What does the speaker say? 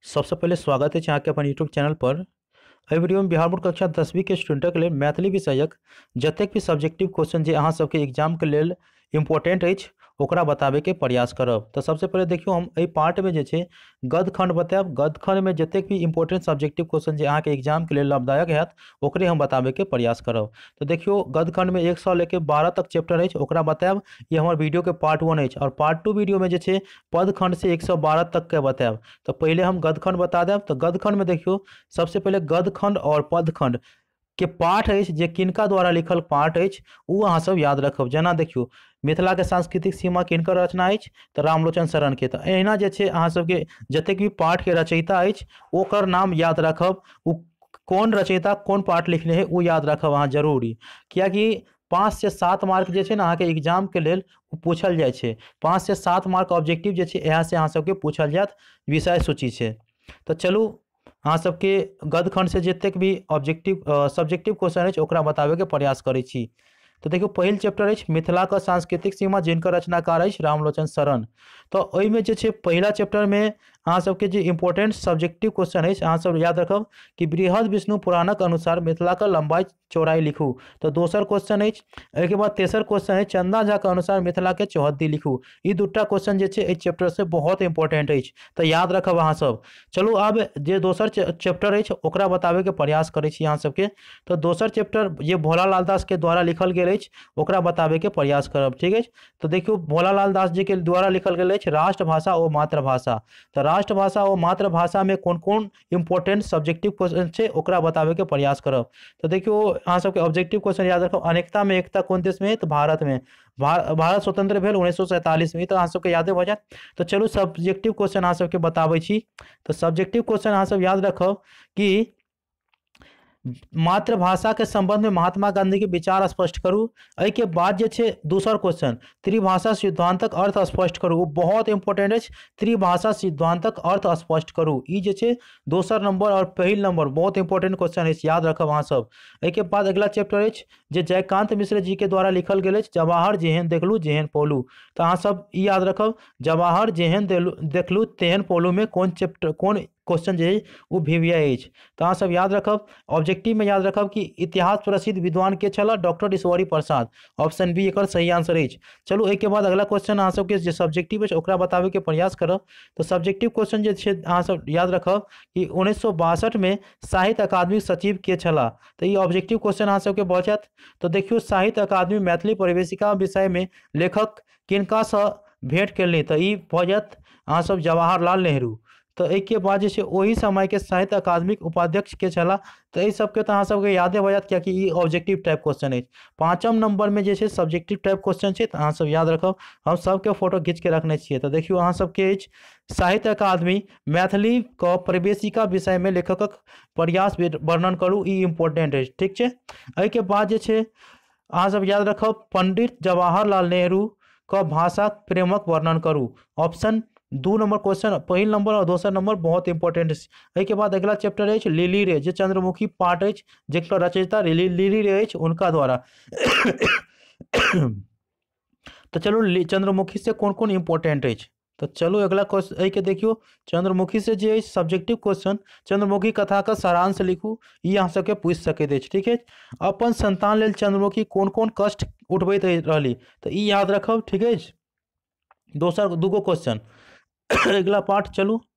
सबसे पहले स्वागत है अहाँके अपन यूट्यूब चैनल पर। एहि वीडियो में बिहार बोर्ड कक्षा 10वीं के स्टूडेंटक लेल मैथिली विषयक जतेक भी सब्जेक्टिव क्वेश्चन जे अहाँ सबके एग्जाम के लेल इम्पोर्टेंट अछि ओकरा बताबे के प्रयास करब। तो सबसे पहले देखियो हम एहि पार्ट में जे छै गद्य खंड बतायब। गद्य खंड में जतेक भी इम्पोर्टेंट सब्जेक्टिव क्वेश्चन जे अहाँ के एग्जाम के लिए लाभदायक हैत ओकरे हम बताबे के प्रयास करब। तो देखियो गद्य खंड में 1 से लेके 12 तक चैप्टर अछि ओकरा बतायब। ये हमर वीडियो के पार्ट 1 अछि और पार्ट 2 वीडियो में जे छै पद खंड से 112 तक के बतायब। तो पहले हम गद्य खंड बता देब। तो गद्य खंड में देखियो सबसे पहले गद्य खंड और पद खंड के पाठ अछि जे किनका द्वारा लिखल पाठ अछि उ अहाँ सब याद रखब। जना देखियो मिथिला के सांस्कृतिक सीमा किनकर रचना अछि तो रामलोचन शरण के। तो एहिना जे छै अहाँ सबके जतेक भी पाठ के रचयिता अछि ओकर नाम याद रखब। उ कौन रचयिता कौन पाठ लिखने है वो याद रखब अहाँ जरूरी, कियाकि 5 से 7 मार्क जे छै ना अहाँ के एग्जाम के लेल पूछल जाय छै। 5 से 7 मार्क ऑब्जेक्टिव जे छै यहाँ से अहाँ सबके पूछल जायत विषय सूची से। तो चलू अहाँ सबके गद्य खंड से जतेक भी ऑब्जेक्टिव सब्जेक्टिव क्वेश्चन अछि ओकरा बताबे के प्रयास करै छी। तो देखियो पहिल चैप्टर अछि मिथिला का सांस्कृतिक सीमा जिनकर रचनाकार अछि रामलोचन शरण। तो ओहि में जे छै पहिला चैप्टर में अहाँ सबके जे इम्पोर्टेंट सब्जेक्टिव क्वेश्चन अछि अहाँ सब याद रखब कि बृहद विष्णु पुराणक अनुसार मिथिला का लंबाई चौड़ाई लिखू। तो दोसर क्वेश्चन अछि। एहिके बाद तेसर क्वेश्चन है चंदा झा के अनुसार मिथिला के चौहद्दी लिखू। ई दूटा क्वेश्चन जे छै एहि चैप्टर से बहुत इंपॉर्टेंट अछि तो याद रखब अहाँ सब। चलू आब जे दोसर चैप्टर अछि ओकरा बताबे के प्रयास करै छी अहाँ सबके। तो दोसर चैप्टर जे भोलालाल दास के द्वारा लिखल गेल अछि ओकरा बताबे के प्रयास करब, ठीक अछि। तो देखियो भोलालाल दास जी के द्वारा लिखल गेल अछि राष्ट्रभाषा और मातृभाषा। तो राष्ट्रभाषा और मातृभाषा में कौन कौन इंपॉर्टेंट सब्जेक्टिव क्वेश्चन छै ओकरा बताबे के प्रयास करब। तो देखियो अहाँ सबके ऑब्जेक्टिव क्वेश्चन याद रखब अनेकता में एकता कौन देश में है तो भारत में। भारत स्वतंत्र भेल 1947 में। तो अहाँ सबके यादे भ जायत। तो चलू सब्जेक्टिव क्वेश्चन अहाँ सबके बताबै छी। तो सब्जेक्टिव क्वेश्चन अहाँ सब याद रखब कि मातृभाषा के संबंध में महात्मा गांधी के विचार स्पष्ट करू। एहि के बाद जे छै दूसर क्वेश्चन त्रिभाषा सिद्धांतक अर्थ स्पष्ट करू। वो बहुत इंपॉर्टेंट अछि त्रिभाषा सिद्धांतक अर्थ स्पष्ट करू। ई जे छै दोसर नंबर और पहिल नंबर बहुत इंपॉर्टेंट क्वेश्चन अछि याद रखब अहाँ सब। एहि के बाद अगला चैप्टर अछि जे जयकांत मिश्र जी के द्वारा लिखल गेल अछि जवाहर जेहन देखलू जेहन पौलू। तो अहाँ सब ई याद रखब जवाहर जेहन देखलू तेहन पौलू में कौन चैप्टर कौन क्वेश्चन जे है वो VVI अछि। तो अहाँ सब याद रखब। ऑब्जेक्टिव में याद रखब कि इतिहास प्रसिद्ध विद्वान के छला doctor Ishwari Prasad. Option B एकर सही आंसर अछि। चलू एक के बाद अगला क्वेश्चन अहाँ सबके जे सब्जेक्टिव अछि ओकरा बताबे के प्रयास करब। तो सब्जेक्टिव क्वेश्चन जे छै अहाँ सब याद रखब कि 1962 में साहित्य अकादमी सचिव के छला। तो ये ऑब्जेक्टिव क्वेश्चन अहाँ सबके भऽ जायत। तो देखियो साहित्य अकादमी मैथिली परिवेशिका विषय में लेखक किनका से भेंट केलनि तो ई भऽ जायत अहाँ सब जवाहरलाल नेहरू। तो एक के बाद जे वही समय के साहित्य अकादमिक उपाध्यक्ष के छला। तो ये सबके तो अहाँ सबके यादे हो जात कियाकि ई ऑब्जेक्टिव टाइप क्वेश्चन है। 5म नंबर में जे सब्जेक्टिव टाइप क्वेश्चन है तो अहाँ सब याद रखब। हम सबके फोटो खींच के रखने छिए। तो देखियो अहाँ सबके साहित्य अकादमी मैथिली के प्रवेशिका विषय में लेखकक प्रयास वर्णन करू। ई इम्पोर्टेंट है, ठीक है। एहि के बाद जे अहाँ सब याद रखब पंडित जवाहरलाल नेहरू का भाषा प्रेमक वर्णन करू। ऑप्शन 2 नंबर क्वेश्चन पहिल नंबर और दोसर नंबर बहुत इंपॉर्टेंट है। के बाद अगला चैप्टर है लिली रे जो चंद्रमुखी पाठ है जिनका रचयिता लिली रे है उनका द्वारा। तो चलो चंद्रमुखी से कौन कौन इंपॉर्टेंट है। तो चलो अगला क्वेश्चन के देखियो चंद्रमुखी से जो सब्जेक्टिव क्वेश्चन चंद्रमुखी कथा का सारांश लिखू। ये अहाँ सबके पूछ सकते हैं, ठीक है। अपन संतान लेल चंद्रमुखी कौन कौन कष्ट उठबैत रहली तो ई याद रखब, ठीक है। दोसर दूगो क्वेश्चन अगला पार्ट चलू